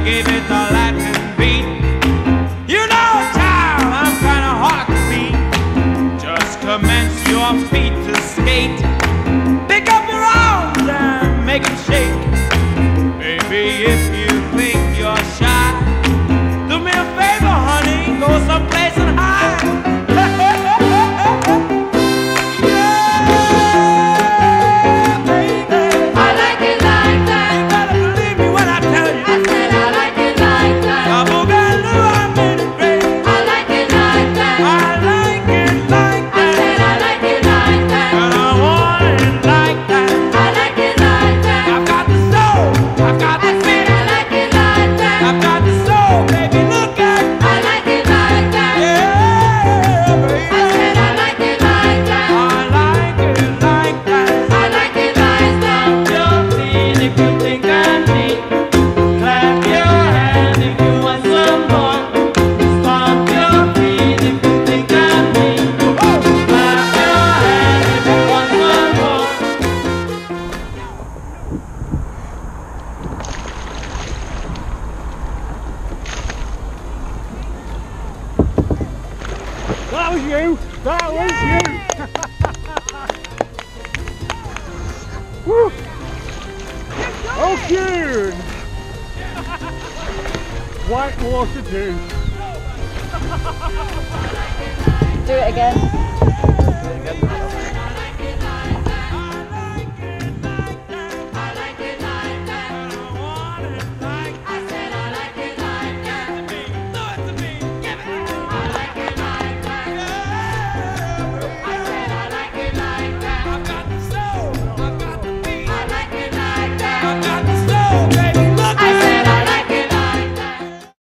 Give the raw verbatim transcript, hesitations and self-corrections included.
gave it the Latin beat. You know, child, I'm kinda hard to beat. Just commence your feet to skate. Pick up your arms and make them shake. Baby, if you think you're shy, do me a favor, honey, go someplace and hide. That was you! That was you! Woo! Oh, cute! White water too. Do it again. Do it again.